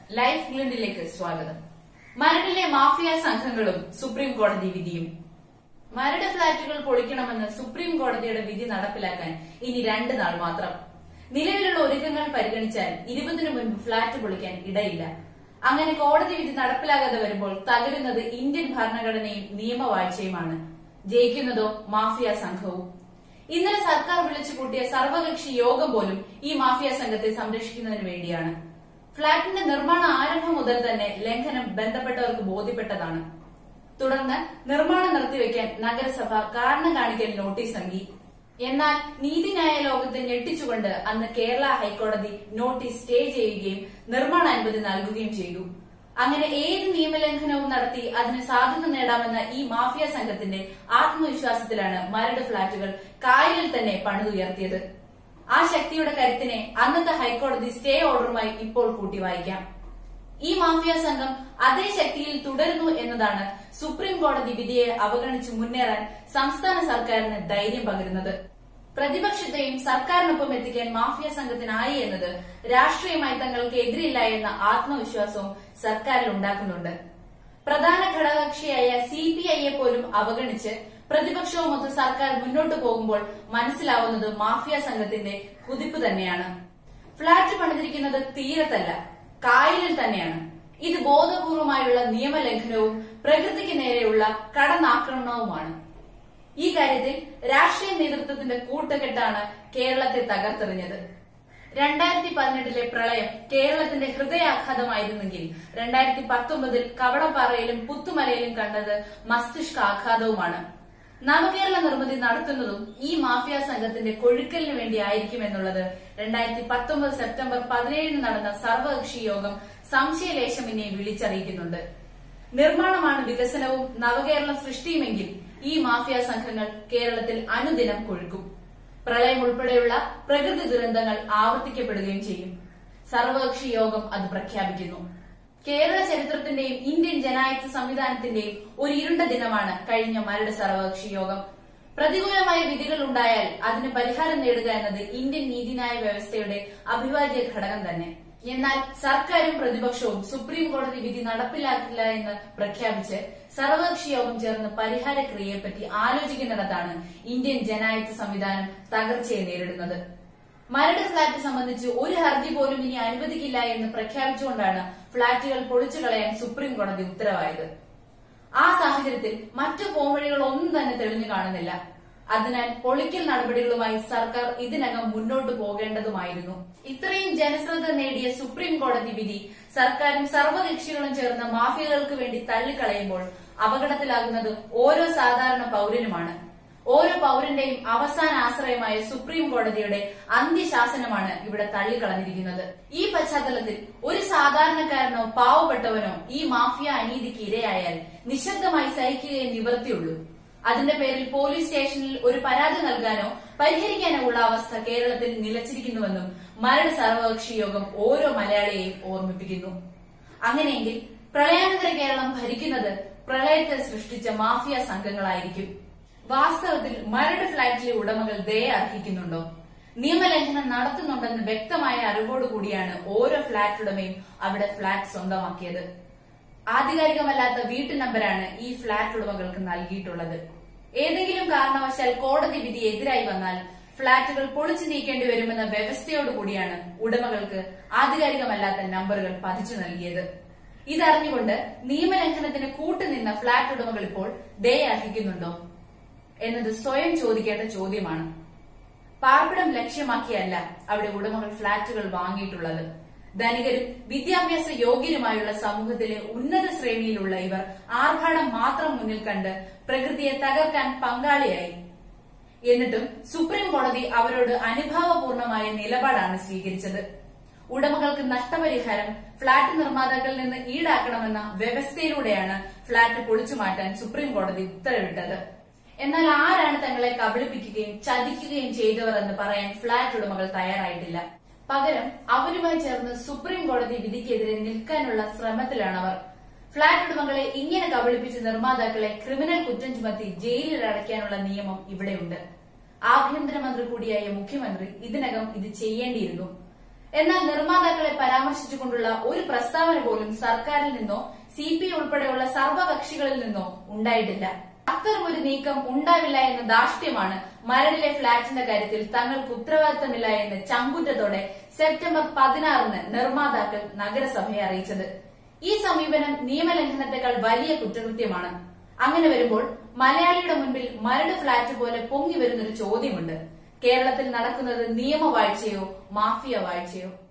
Life ഗ്ലിൻഡിലേക്ക് സ്വാഗതം. മരടിലെ mafia സംഘങ്ങളും സുപ്രീം കോടതി വിധിയും. മരട് ഫ്ളാറ്റുകൾ പൊളിക്കണമെന്ന് സുപ്രീം കോടതിയുടെ വിധി നടപ്പിലാക്കാൻ ഇനി 2 നാൾ മാത്രം. നിലവിലുള്ള ഒരുക്കങ്ങൾ പരിഗണിച്ചാൽ 20-ന് മുൻപ് ഫ്ളാറ്റ് പൊളിക്കാൻ ഇടയില്ല. അങ്ങനെ കോടതി വിധി നടപ്പിലാകാതെ വരുമ്പോൾ തകരുന്നത് ഇന്ത്യൻ ഭരണഘടനയും നിയമവാഴ്ചയുമാണ്. ജയിക്കുന്നതോ മാഫിയ സംഘവും. ഇന്നലെ സർക്കാർ വിളിച്ചു കൂട്ടിയ സർവകക്ഷി യോഗം പോലും ഈ മാഫിയ സംഘത്തെ സംരക്ഷിക്കുന്നതിന് വേണ്ടിയാണ്. ഫ്ളാറ്റിന്റെ നിർമ്മാണ ആരംഭം മുതൽ തന്നെ ലംഘനം ബന്ധപ്പെട്ടവർക്ക് ബോധ്യപ്പെട്ടതാണ്. തുടർന്ന് നിർമ്മാണം നിർത്തിവെക്കാൻ നഗരസഭ കാരണം കാണിക്കൽ നോട്ടീസ് നൽകി. എന്നാൽ നീതിന്യായ ലോകത്തെ ഞെട്ടിച്ചുകൊണ്ട് അന്ന് കേരള ഹൈക്കോടതി നോട്ടീസ് സ്റ്റേ ചെയ്യുകയും നിർമ്മാണാനുമതി നൽകുകയും ചെയ്തു. അങ്ങനെ ഏത് നിയമലംഘനവും നടത്തി അതിന് സാധ്യത നേടാമെന്ന ഈ മാഫിയ സംഘത്തിന്റെ ആത്മവിശ്വാസത്തിലാണ് മരട് ഫ്ളാറ്റുകൾ കായലിൽ തന്നെ പണിതുയർത്തിയത്. ആ ശക്തിയുടെ കരുത്തിനെ അന്നത്തെ ഹൈക്കോടതി സ്റ്റേ ഓർഡറുമായി ഇപ്പോൾ കൂട്ടി വായിക്കാം. ഈ മാഫിയ സംഘം അതേ ശക്തിയിൽ തുടരുന്നു എന്നതാണ് സുപ്രീം കോടതി വിധിയെ അവഗണിച്ച് മുന്നേറാൻ സംസ്ഥാന സർക്കാരിന് ധൈര്യം പകരുന്നത്. പ്രതിപക്ഷത്തെയും സർക്കാരിനൊപ്പം എത്തിക്കാൻ മാഫിയ സംഘത്തിനായി എന്നത് രാഷ്ട്രീയമായി തങ്ങൾക്ക് എതിരില്ല എന്ന ആത്മവിശ്വാസവും സർക്കാരിൽ ഉണ്ടാക്കുന്നുണ്ട്. പ്രധാന ഘടകകക്ഷിയായ CPIയെ പോലും അവഗണിച്ച് പ്രതിപക്ഷവുമൊത്ത് സർക്കാർ മുന്നോട്ടു പോകുമ്പോൾ മനസ്സിലാവുന്നത് മാഫിയ സംഘത്തിന്റെ കുതിപ്പ് തന്നെയാണ്. ഫ്ളാറ്റ് പണിതിരിക്കുന്നത് തീരത്തല്ല, കായലിൽ തന്നെയാണ്. ഇത് ബോധപൂർവമായുള്ള നിയമലംഘനവും പ്രകൃതിക്ക് നേരെയുള്ള കടന്നാക്രമണവുമാണ്. ഈ കാര്യത്തിൽ രാഷ്ട്രീയ നേതൃത്വത്തിന്റെ കൂട്ടുകെട്ടാണ് കേരളത്തെ തകർത്തെറിഞ്ഞത്. 2018-ലെ പ്രളയം കേരളത്തിന്റെ ഹൃദയാഘാതമായിരുന്നെങ്കിൽ 2019-ൽ കവളപ്പാറയിലും പുത്തുമലയിലും കണ്ടത് മസ്തിഷ്കാഘാതവുമാണ്. നവകേരള നിർമ്മിതി നടത്തുന്നതും ഈ മാഫിയ സംഘത്തിന്റെ കൊഴുക്കലിന് വേണ്ടിയായിരിക്കുമെന്നുള്ളത് 2019 സെപ്റ്റംബർ 17-ന് നടന്ന സർവകക്ഷി യോഗം സംശയലേശമെന്നെ വിളിച്ചറിയിക്കുന്നുണ്ട്. നിർമ്മാണമാണ് വികസനവും നവകേരള സൃഷ്ടിയുമെങ്കിൽ ഈ മാഫിയ സംഘങ്ങൾ കേരളത്തിൽ അനുദിനം കൊഴുക്കും. പ്രളയം ഉൾപ്പെടെയുള്ള പ്രകൃതി ദുരന്തങ്ങൾ ആവർത്തിക്കപ്പെടുകയും ചെയ്യും. സർവകക്ഷി യോഗം അത് പ്രഖ്യാപിക്കുന്നു. കേരള ചരിത്രത്തിന്റെയും ഇന്ത്യൻ ജനാധിപത്യ സംവിധാനത്തിന്റെയും ഒരു ഇരുണ്ട ദിനമാണ് കഴിഞ്ഞ മരട് സർവകക്ഷി യോഗം. പ്രതികൂലമായ വിധികൾ ഉണ്ടായാൽ അതിന് പരിഹാരം നേടുക എന്നത് ഇന്ത്യൻ നീതിന്യായ വ്യവസ്ഥയുടെ അവിഭാജ്യ ഘടകം തന്നെ. എന്നാൽ സർക്കാരും പ്രതിപക്ഷവും സുപ്രീം കോടതി വിധി നടപ്പിലാക്കില്ല എന്ന് പ്രഖ്യാപിച്ച് സർവകക്ഷി യോഗം ചേർന്ന് പരിഹാര ക്രിയയെപ്പറ്റി ആലോചിക്കുന്നിടത്താണ് ഇന്ത്യൻ ജനാധിപത്യ സംവിധാനം തകർച്ചയെ നേരിടുന്നത്. മരട് ഫ്ളാറ്റ് സംബന്ധിച്ച് ഒരു ഹർജി പോലും ഇനി അനുവദിക്കില്ല എന്ന് പ്രഖ്യാപിച്ചുകൊണ്ടാണ് ഫ്ളാറ്റുകൾ പൊളിച്ചു കളയാൻ സുപ്രീം കോടതി ഉത്തരവായത്. ആ സാഹചര്യത്തിൽ മറ്റു പോംവഴികളൊന്നും തന്നെ തെളിഞ്ഞു കാണുന്നില്ല. അതിനാൽ പൊളിക്കൽ നടപടികളുമായി സർക്കാർ ഇതിനകം മുന്നോട്ടു പോകേണ്ടതുമായിരുന്നു. ഇത്രയും ജനശ്രദ്ധ നേടിയ സുപ്രീം കോടതി വിധി സർക്കാരും സർവകക്ഷികളും ചേർന്ന് മാഫിയകൾക്ക് വേണ്ടി തള്ളിക്കളയുമ്പോൾ അപകടത്തിലാകുന്നത് ഓരോ സാധാരണ പൌരനുമാണ്. ഓരോ പൌരന്റെയും അവസാന ആശ്രയമായ സുപ്രീം കോടതിയുടെ അന്ത്യശാസനമാണ് ഇവിടെ തള്ളിക്കളഞ്ഞിരിക്കുന്നത്. ഈ പശ്ചാത്തലത്തിൽ ഒരു സാധാരണക്കാരനോ പാവപ്പെട്ടവനോ ഈ മാഫിയ അനീതിക്ക് ഇരയായാൽ നിശബ്ദമായി സഹിക്കുകയേ നിവർത്തിയുള്ളൂ. അതിന്റെ പേരിൽ പോലീസ് സ്റ്റേഷനിൽ ഒരു പരാതി നൽകാനോ പരിഹരിക്കാനോ ഉള്ള അവസ്ഥ കേരളത്തിൽ നിലച്ചിരിക്കുന്നുവെന്നും മരട് സർവകക്ഷി യോഗം ഓരോ മലയാളിയെയും ഓർമ്മിപ്പിക്കുന്നു. അങ്ങനെയെങ്കിൽ പ്രളയാനന്തര കേരളം ഭരിക്കുന്നത് പ്രളയത്തെ സൃഷ്ടിച്ച മാഫിയ സംഘങ്ങളായിരിക്കും. വാസ്തവത്തിൽ മരട് ഫ്ളാറ്റിലെ ഉടമകൾ ദയ അർഹിക്കുന്നുണ്ടോ? നിയമലംഘനം നടത്തുന്നുണ്ടെന്ന് വ്യക്തമായ അറിവോടുകൂടിയാണ് ഓരോ ഫ്ളാറ്റ് ഉടമയും അവിടെ ഫ്ളാറ്റ് സ്വന്തമാക്കിയത്. ആധികാരികമല്ലാത്ത വീട്ടു നമ്പരാണ് ഈ ഫ്ളാറ്റ് ഉടമകൾക്ക് നൽകിയിട്ടുള്ളത്. ഏതെങ്കിലും കാരണവശാൽ കോടതി വിധി എതിരായി വന്നാൽ ഫ്ളാറ്റുകൾ പൊളിച്ചു നീക്കേണ്ടി വരുമെന്ന വ്യവസ്ഥയോടുകൂടിയാണ് ഉടമകൾക്ക് ആധികാരികമല്ലാത്ത നമ്പറുകൾ പതിച്ചു നൽകിയത്. ഇതറിഞ്ഞുകൊണ്ട് നിയമലംഘനത്തിന് കൂട്ടുനിന്ന ഫ്ളാറ്റ് ഉടമകൾ ഇപ്പോൾ ദയ അർഹിക്കുന്നുണ്ടോ എന്നത് സ്വയം ചോദിക്കേണ്ട ചോദ്യമാണ്. പാർപ്പിടം ലക്ഷ്യമാക്കിയല്ല അവിടെ ഉടമകൾ ഫ്ളാറ്റുകൾ വാങ്ങിയിട്ടുള്ളത്. ധനികരും വിദ്യാഭ്യാസ യോഗ്യരുമായുള്ള സമൂഹത്തിലെ ഉന്നത ശ്രേണിയിലുള്ള ഇവർ ആർഭാടം മാത്രം മുന്നിൽ കണ്ട് പ്രകൃതിയെ തകർക്കാൻ പങ്കാളിയായി. എന്നിട്ടും സുപ്രീം കോടതി അവരോട് അനുഭാവപൂർണമായ നിലപാടാണ് സ്വീകരിച്ചത്. ഉടമകൾക്ക് നഷ്ടപരിഹാരം ഫ്ളാറ്റ് നിർമ്മാതാക്കളിൽ നിന്ന് ഈടാക്കണമെന്ന വ്യവസ്ഥയിലൂടെയാണ് ഫ്ളാറ്റ് പൊളിച്ചു മാറ്റാൻ സുപ്രീം കോടതി ഉത്തരവിട്ടത്. എന്നാൽ ആരാണ് തങ്ങളെ കബളിപ്പിക്കുകയും ചതിക്കുകയും ചെയ്തവർ എന്ന് പറയാൻ ഫ്ളാറ്റ് ഉടമകൾ തയ്യാറായിട്ടില്ല. പകരം അവരുമായി ചേർന്ന് സുപ്രീം കോടതി വിധിക്കെതിരെ നിൽക്കാനുള്ള ശ്രമത്തിലാണവർ. ഫ്ളാറ്റ് ഉടമകളെ ഇങ്ങനെ കബളിപ്പിച്ച നിർമ്മാതാക്കളെ ക്രിമിനൽ കുറ്റം ചുമത്തി ജയിലിൽ അടയ്ക്കാനുള്ള നിയമം ഇവിടെയുണ്ട്. ആഭ്യന്തരമന്ത്രി കൂടിയായ മുഖ്യമന്ത്രി ഇതിനകം ഇത് ചെയ്യേണ്ടിയിരുന്നു. എന്നാൽ നിർമ്മാതാക്കളെ പരാമർശിച്ചുകൊണ്ടുള്ള ഒരു പ്രസ്താവന പോലും സർക്കാരിൽ നിന്നോ CPI ഉൾപ്പെടെയുള്ള സർവകക്ഷികളിൽ നിന്നോ ഉണ്ടായിട്ടില്ല. അത്തരമൊരു നീക്കം ഉണ്ടാവില്ല എന്ന ധാർഷ്ട്യമാണ് മരടിലെ ഫ്ളാറ്റിന്റെ കാര്യത്തിൽ തങ്ങൾക്ക് ഉത്തരവാദിത്തമില്ല എന്ന് ചങ്കൂറ്റത്തോടെ സെപ്റ്റംബർ 16-ന് നിർമ്മാതാക്കൾ നഗരസഭയെ അറിയിച്ചത്. ഈ സമീപനം നിയമലംഘനത്തെക്കാൾ വലിയ കുറ്റകൃത്യമാണ്. അങ്ങനെ വരുമ്പോൾ മലയാളിയുടെ മുൻപിൽ മരട് ഫ്ളാറ്റ് പോലെ പൊങ്ങി വരുന്നൊരു ചോദ്യമുണ്ട്: കേരളത്തിൽ നടക്കുന്നത് നിയമവാഴ്ചയോ മാഫിയ വാഴ്ചയോ?